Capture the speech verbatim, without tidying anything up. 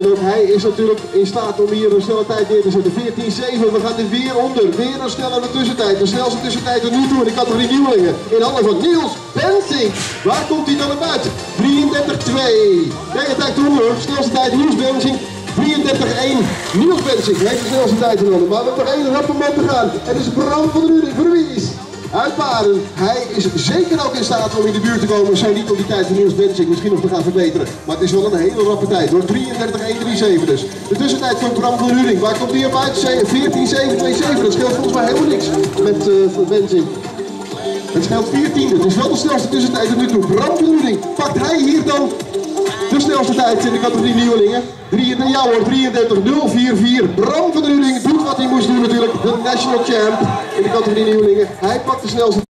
Hij is natuurlijk in staat om hier een snelle tijd neer te zetten. veertien zeven, we gaan er weer onder. Weer een snellere tussentijd. De snelste tussentijd tot nu toe in de categorie nieuwelingen. In handen van Niels Bensink. Waar komt hij dan op uit? drieëndertig twee. Kijk, het tijd toe hoor. Snelste tijd Niels Bensink. drieëndertig één. Niels Bensink heeft de snelste tijd genomen. Maar we hebben nog één rappe man te gaan. Het is Bram van der Ruring voor Wies. Uit Baren. Hij is zeker ook in staat om in de buurt te komen. Zo niet om die tijd van Niels Bensink misschien nog te gaan verbeteren. Maar het is wel een hele rappe tijd hoor. drieëndertig één zevenendertig dus. De tussentijd van Bram van der Ruring. Waar komt hij op uit? veertien zeven zevenenveertig. Dat scheelt volgens mij helemaal niks met uh, Bensink. Het scheelt veertien. Het is wel de snelste tussentijd tot nu toe. Bram van der Ruring. Pakt hij hier dan de snelste tijd in de categorie nieuwelingen? Ja hoor, drieëndertig nul vierenveertig. Bram van der Ruring doet wat hij moest doen natuurlijk. De national champ in de categorie nieuwelingen. Hij pakt de snelste